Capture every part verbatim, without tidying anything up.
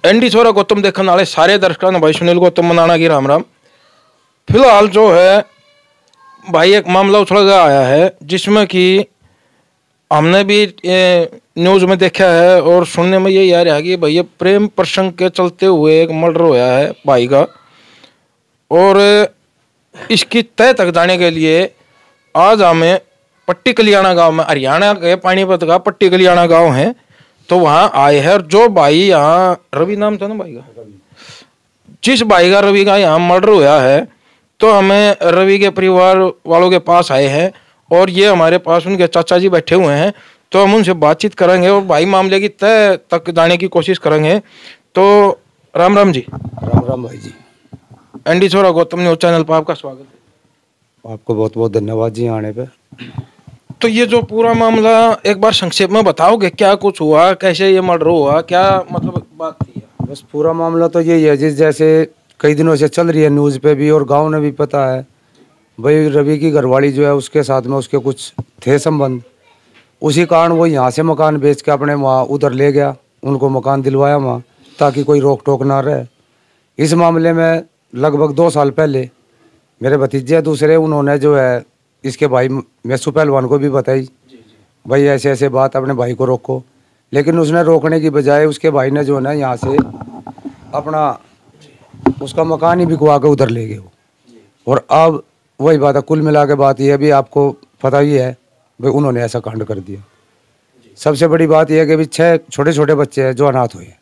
Andy छोरा गौतम देखने वाले सारे दर्शकों ने भाई सुनील गौतम मनाना की राम राम। फिलहाल जो है भाई एक मामला उछल गया आया है जिसमें कि हमने भी न्यूज में देखा है और सुनने में यही आ रहा है कि भैया प्रेम प्रसंग के चलते हुए एक मर्डर होया है भाई का। और इसकी तय तक जाने के लिए आज हमें पट्टी कलियाना गांव में, हरियाणा के पानीपत का पट्टी कलियाना गांव है, तो वहां आए हैं। और जो भाई यहाँ रवि नाम था ना भाई का, जिस भाई का रवि का यहाँ मर्डर हुआ है, तो हमें रवि के परिवार वालों के पास आए हैं और ये हमारे पास उनके चाचा जी बैठे हुए हैं। तो हम उनसे बातचीत करेंगे और भाई मामले की तय तक जाने की कोशिश करेंगे। तो राम राम जी। राम राम भाई जी। एंडी छोरा गौतम न्यूज चैनल पर आपका स्वागत है। आपको बहुत बहुत धन्यवाद जी आने पे। तो ये जो पूरा मामला एक बार संक्षेप में बताओगे, क्या कुछ हुआ, कैसे ये मर्डर हुआ, क्या मतलब बात थी? बस पूरा मामला तो यही है जिस जैसे कई दिनों से चल रही है न्यूज़ पे भी और गांव ने भी पता है भाई रवि की घरवाली जो है उसके साथ में उसके कुछ थे संबंध। उसी कारण वो यहाँ से मकान बेच के अपने वहाँ उधर ले गया, उनको मकान दिलवाया वहाँ ताकि कोई रोक टोक ना रहे। इस मामले में लगभग दो साल पहले मेरे भतीजे दूसरे उन्होंने जो है इसके भाई मैसू पहलवान को भी बताई भाई ऐसे ऐसे बात अपने भाई को रोको, लेकिन उसने रोकने की बजाय उसके भाई ने जो है ना यहाँ से अपना उसका मकान ही बिकवा के उधर ले गए वो। और अब वही बात है, कुल मिला के बात यह भी आपको पता ही है भाई उन्होंने ऐसा कांड कर दिया। सबसे बड़ी बात यह है कि भी छह छोटे छोटे बच्चे हैं जो अनाथ हुए।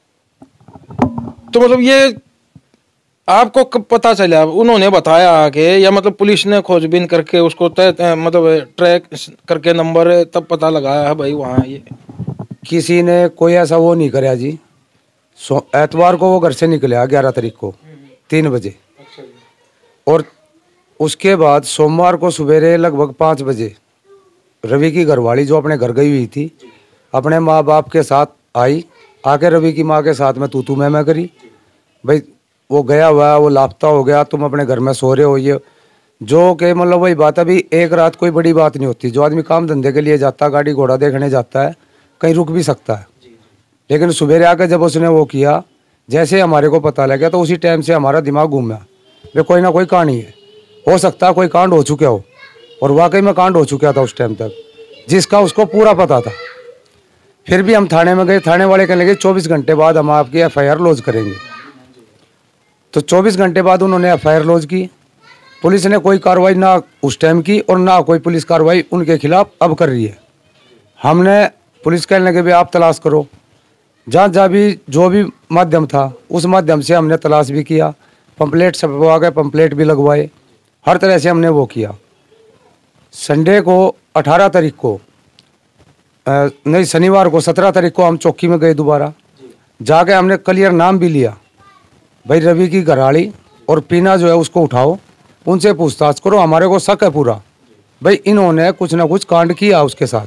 तो मतलब ये आपको कब पता चला? उन्होंने बताया आके या मतलब पुलिस ने खोजबीन करके उसको तय मतलब ट्रैक करके नंबर तब पता लगाया है भाई वहाँ? ये किसी ने कोई ऐसा वो नहीं कराया जी। सो एतवार को वो घर से निकले ग्यारह तारीख को तीन बजे और उसके बाद सोमवार को सवेरे लगभग पाँच बजे रवि की घरवाली जो अपने घर गई हुई थी अपने माँ बाप के साथ आई, आके रवि की माँ के साथ में तू तू मैं मैं करी भाई वो गया हुआ वो लापता हो गया, तुम अपने घर में सो रहे हो। ये जो कि मतलब वही बात अभी एक रात कोई बड़ी बात नहीं होती। जो आदमी काम धंधे के लिए जाता है, गाड़ी घोड़ा देखने जाता है, कहीं रुक भी सकता है। लेकिन सुबह आकर जब उसने वो किया, जैसे हमारे को पता लगा तो उसी टाइम से हमारा दिमाग घूमा भाई कोई ना कोई कहानी है, हो सकता है कोई कांड हो चुका हो। और वाकई में कांड हो चुका था उस टाइम तक जिसका उसको पूरा पता था। फिर भी हम थाने में गए, थाने वाले कहने लगे चौबीस घंटे बाद हम आपकी एफ आई आर लॉन्च करेंगे। तो चौबीस घंटे बाद उन्होंने एफ आई आर लॉन्च की। पुलिस ने कोई कार्रवाई ना उस टाइम की और ना कोई पुलिस कार्रवाई उनके खिलाफ अब कर रही है। हमने पुलिस कहने लगे भाई आप तलाश करो, जहाँ जहाँ भी जो भी माध्यम था उस माध्यम से हमने तलाश भी किया, पंपलेट छपवा गए, पंपलेट भी लगवाए, हर तरह से हमने वो किया। संडे को अठारह तारीख को आ, नहीं शनिवार को सत्रह तारीख को हम चौकी में गए दोबारा, जाके हमने क्लियर नाम भी लिया भाई रवि की घरवाली और पीना जो है उसको उठाओ, उनसे पूछताछ करो, हमारे को शक है पूरा भाई इन्होंने कुछ ना कुछ कांड किया उसके साथ।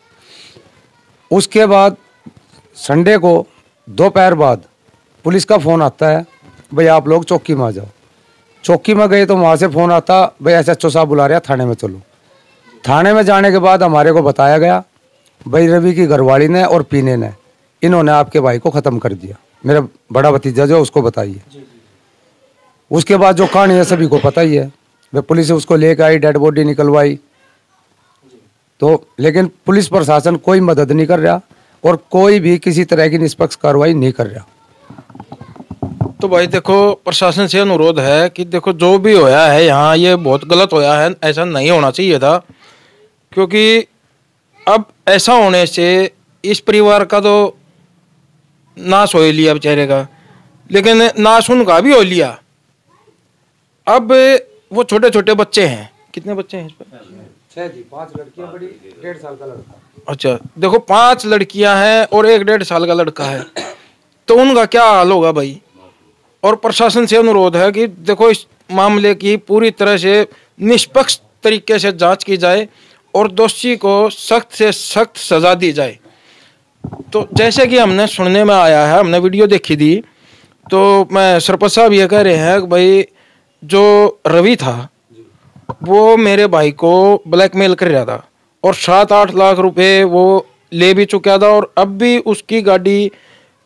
उसके बाद संडे को दोपहर बाद पुलिस का फ़ोन आता है भाई आप लोग चौकी में आ जाओ। चौकी में गए तो वहाँ से फ़ोन आता भाई एस एच ओ साहब बुला रहे हैं थाने में चलो। थाने में जाने के बाद हमारे को बताया गया भाई रवि की घरवाली ने और पीने ने इन्होंने आपके भाई को ख़त्म कर दिया। मेरा बड़ा भतीजा जो उसको बताइए। उसके बाद जो कहानी है सभी को पता ही है भाई पुलिस उसको लेकर आई, डेड बॉडी निकलवाई। तो लेकिन पुलिस प्रशासन कोई मदद नहीं कर रहा और कोई भी किसी तरह की निष्पक्ष कार्रवाई नहीं कर रहा। तो भाई देखो प्रशासन से अनुरोध है कि देखो जो भी होया है यहाँ ये बहुत गलत होया है, ऐसा नहीं होना चाहिए था। क्योंकि अब ऐसा होने से इस परिवार का तो नाश हो लिया बेचारे का, लेकिन नाश उनका भी हो लिया। अब वो छोटे छोटे बच्चे हैं, कितने बच्चे हैं इस पर? छह जी, पांच लड़कियां बड़ी, डेढ़ साल का लड़का। अच्छा देखो पांच लड़कियां हैं और एक डेढ़ साल का लड़का है, तो उनका क्या हाल होगा भाई। और प्रशासन से अनुरोध है कि देखो इस मामले की पूरी तरह से निष्पक्ष तरीके से जांच की जाए और दोषी को सख्त से सख्त सजा दी जाए। तो जैसे कि हमने सुनने में आया है, हमने वीडियो देखी थी, तो मैं सरपंच साहब ये कह रहे हैं कि भाई जो रवि था वो मेरे भाई को ब्लैकमेल कर रहा था और सात आठ लाख रुपए वो ले भी चुका था और अब भी उसकी गाड़ी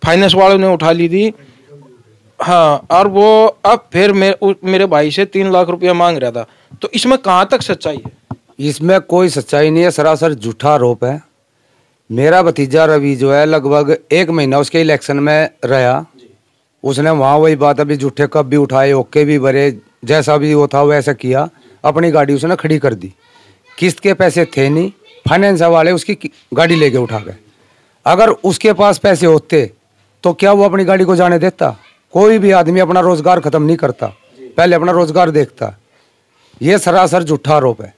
फाइनेंस वालों ने उठा ली थी। हाँ, और वो अब फिर मेरे मेरे भाई से तीन लाख रुपया मांग रहा था। तो इसमें कहाँ तक सच्चाई है? इसमें कोई सच्चाई नहीं है, सरासर झूठा आरोप है। मेरा भतीजा रवि जो है लगभग एक महीना उसके इलेक्शन में रहा, उसने वहाँ वही बात अभी झूठे कब भी उठाए, ओके भी भरे, जैसा भी वो था वैसा किया, अपनी गाड़ी उसने खड़ी कर दी। किस्त के पैसे थे नहीं, फाइनेंस वाले उसकी गाड़ी लेके उठा गए। अगर उसके पास पैसे होते तो क्या वो अपनी गाड़ी को जाने देता? कोई भी आदमी अपना रोजगार खत्म नहीं करता, पहले अपना रोजगार देखता। ये सरासर झूठा आरोप है।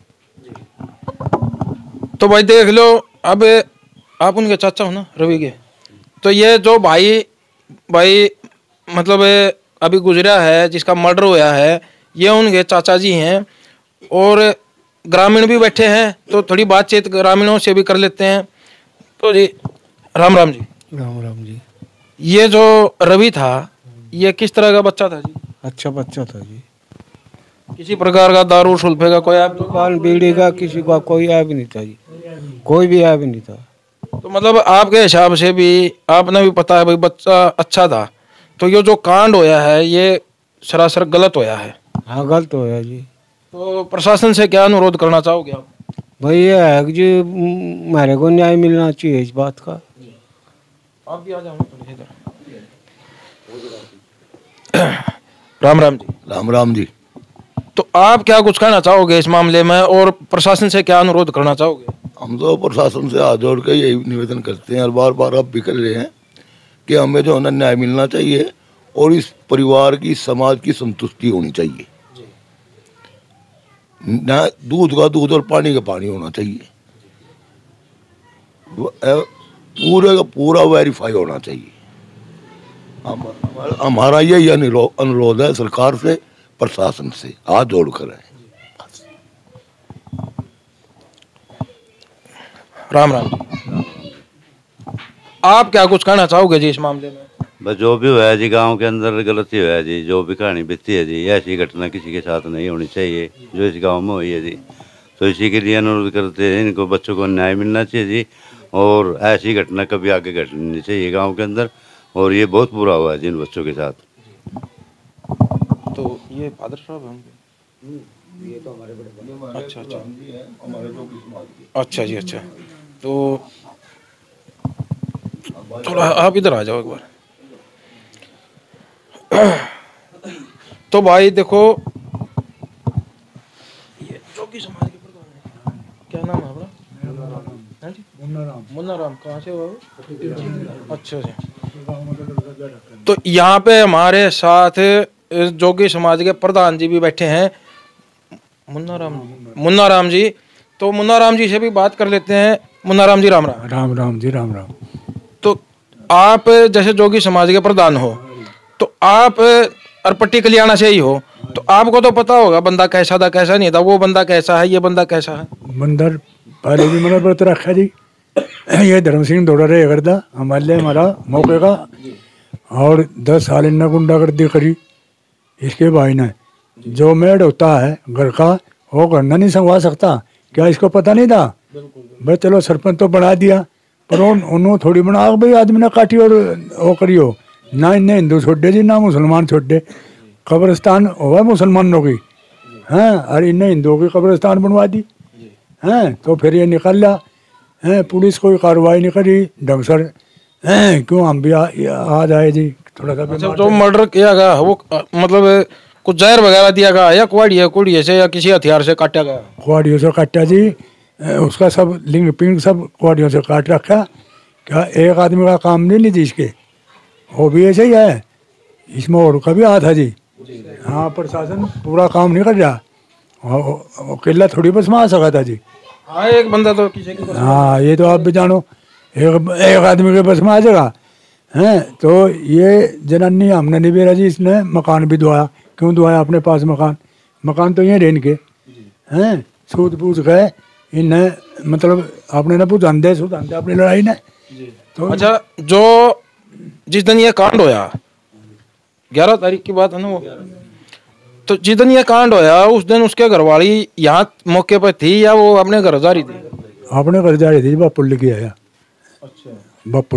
तो भाई देख लो, अब आप उनके चाचा हो ना रवि के, तो ये जो भाई भाई मतलब अभी गुजरा है, जिसका मर्डर हुआ है, ये उनके चाचा जी हैं। और ग्रामीण भी बैठे हैं, तो थोड़ी बातचीत ग्रामीणों से भी कर लेते हैं। तो जी राम राम जी। राम राम जी। ये जो रवि था, ये किस तरह का बच्चा था जी? अच्छा बच्चा था जी। किसी प्रकार का दारू सुल्फे का कोई ऐप? दुकान बीड़ी का किसी का कोई ऐप नहीं था जी, कोई भी ऐप नहीं था। तो मतलब आपके हिसाब से भी, आपने भी पता है भाई बच्चा अच्छा था, तो ये जो कांड होया है ये सरासर गलत होया है। हाँ गलत होया जी। तो प्रशासन से क्या अनुरोध करना चाहोगे आप? भाई ये है कि जी मेरे को न्याय मिलना चाहिए इस बात का। आप भी आ जाओ थोड़ी इधर। राम राम जी। राम राम जी। तो आप क्या कुछ कहना चाहोगे इस मामले में, और प्रशासन से क्या अनुरोध करना चाहोगे? हम तो प्रशासन से हाथ जोड़ के यही निवेदन करते हैं और बार बार अब भी कर रहे हैं कि हमें जो है ना न्याय मिलना चाहिए और इस परिवार की, समाज की संतुष्टि होनी चाहिए। ना दूध का दूध और पानी का पानी होना चाहिए, पूरे का पूरा वेरीफाई होना चाहिए। हम, हमारा यही अनुरोध है सरकार से, प्रशासन से हाथ जोड़कर है। राम राम। आप क्या कुछ कहना चाहोगे जी इस मामले में? बस जो भी हुआ जी गांव के अंदर गलती हुआ जी, जो भी कहानी बीती है जी, ऐसी घटना किसी के साथ नहीं होनी चाहिए जो इस गांव में हुई है जी। तो इसी के लिए अनुरोध करते हैं, इनको बच्चों को न्याय मिलना चाहिए जी, और ऐसी घटना कभी आगे घटनी नहीं चाहिए गांव के अंदर। और ये बहुत बुरा हुआ है जिन बच्चों के साथ। तो ये फादर साहब होंगे? ये तो हमारे बड़े अच्छा अच्छा अच्छा जी। अच्छा, तो थोड़ा आप इधर आ जाओ एक बार। तो भाई देखो, ये जोगी समाज के प्रधान है, क्या नाम है आपका? मुन्ना राम। मुन्ना राम कहाँ से हो? अच्छा जी। तो यहाँ पे हमारे साथ जोगी समाज के प्रधान जी भी बैठे हैं, मुन्ना राम मुन्ना राम जी। तो मुन्ना राम जी से भी बात कर लेते हैं। मुन्ना राम जी राम राम। राम राम जी। राम राम। तो आप जैसे जोगी समाज के प्रधान हो, तो आप अरपट्टी कल्याणा से ही हो, तो आपको तो पता होगा बंदा कैसा था कैसा नहीं था, वो बंदा कैसा है, ये बंदा कैसा है? बंदर पहले भी मैंने व्रत रखा जी। ये धर्म सिंह दौड़ा रहे करता हमारे हमारा मौके का, और दस साल इन्ना गुंडागर्दी करी इसके भाई ने। जो मेड होता है घर का वो करना नहीं संगवा सकता, क्या इसको पता नहीं था? भाई चलो सरपंच तो बना दिया, पर उन्होंने थोड़ी बना भाई आदमी ने काटी और वो करियो ना। इन्हें हिंदू छोड़े जी ना मुसलमान छोड़े, कब्रिस्तान हुआ मुसलमानों की, हैं, और इन्हें हिंदुओं की कब्रिस्तान बनवा दी हैं। तो फिर ये निकल लिया हैं, पुलिस कोई कार्रवाई नहीं करी ढंग से हैं। क्यों हम भी आ, आ जाए जी थोड़ा सा। अच्छा, जो मर्डर किया गया वो मतलब कुछ जहर वगैरह दिया गया या कुआड़िया कुड़िए से या किसी हथियार से काटा गया? कुआड़ियों से काटा जी, उसका सब लिंग पिंग सब कुआड़ियों से काट रखा। क्या एक आदमी का काम नहीं लीजिए इसके, वो भी ऐसे ही है, इसमें और का भी हाथ है जी। हाँ, प्रशासन पूरा काम नहीं कर रहा, अकेला थोड़ी बस में आ सका था जी। हाँ, एक बंदा तो किसी की बस। हाँ, ये तो आप भी जानो, एक एक आदमी के बस में आ जाएगा हैं। तो ये जनानी हमने नहीं बेरा जी, इसने मकान भी दुआया। क्यों दुआया अपने पास मकान? मकान तो ये रेन के हैं, सूद पूछ गए इन्हें, मतलब आपने ना पूछान दे सुधान दे अपनी लड़ाई ने। तो अच्छा, जो जिस दिन ये कांड होया, ग्यारह तारीख की बात है ना वो, तो जिस दिन ये कांड होया उस दिन उसके घरवाली यहाँ मौके पर थी या वो अपने घर जा रही थी? अपने घर जा रही थी, बापुल की आया। अच्छा, बापुल की।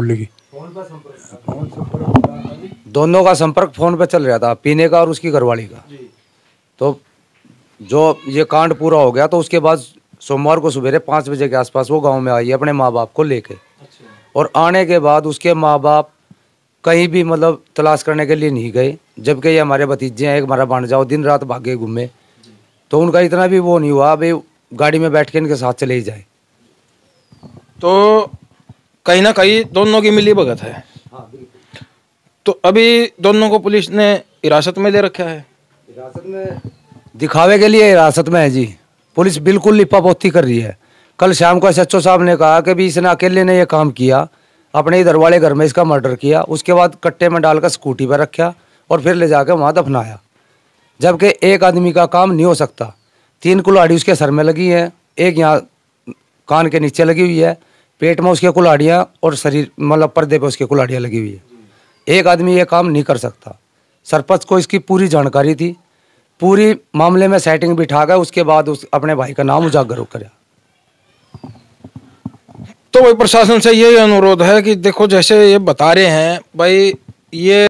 दोनों का संपर्क फोन पे चल रहा था, पीने का और उसकी घरवाली का। तो जो ये कांड पूरा हो गया तो उसके बाद सोमवार को सवेरे पाँच बजे के आसपास वो गांव में आई अपने माँ बाप को लेके। और आने के बाद उसके माँ बाप कहीं भी मतलब तलाश करने के लिए नहीं गए, जबकि ये हमारे भतीजे हैं, एक हमारा भांजा, दिन रात भागे घूमे। तो उनका इतना भी वो नहीं हुआ भाई गाड़ी में बैठ के इनके साथ चले ही जाए। तो कहीं ना कहीं दोनों की मिली भगत है। तो अभी दोनों को पुलिस ने हिरासत में ले रखा है। हिरासत में दिखावे के लिए हिरासत में है जी। पुलिस बिल्कुल लिपापोती कर रही है। कल शाम को एस एच ओ साहब ने कहा कि भी इसने अकेले ने ये काम किया, अपने इधर वाले घर में इसका मर्डर किया, उसके बाद कट्टे में डालकर स्कूटी पर रखा और फिर ले जाकर वहाँ दफनाया। जबकि एक आदमी का काम नहीं हो सकता। तीन कुल्हाड़ी उसके सर में लगी है, एक यहाँ कान के नीचे लगी हुई है, पेट में उसके कुल्हाड़ियाँ और शरीर मतलब पर्दे पे उसके कुल्हाड़ियाँ लगी हुई है। एक आदमी ये काम नहीं कर सकता। सरपंच को इसकी पूरी जानकारी थी, पूरी मामले में सेटिंग बिठा कर उसके बाद उस अपने भाई का नाम उजागर करा। तो भाई प्रशासन से यही अनुरोध है कि देखो जैसे ये बता रहे हैं भाई, ये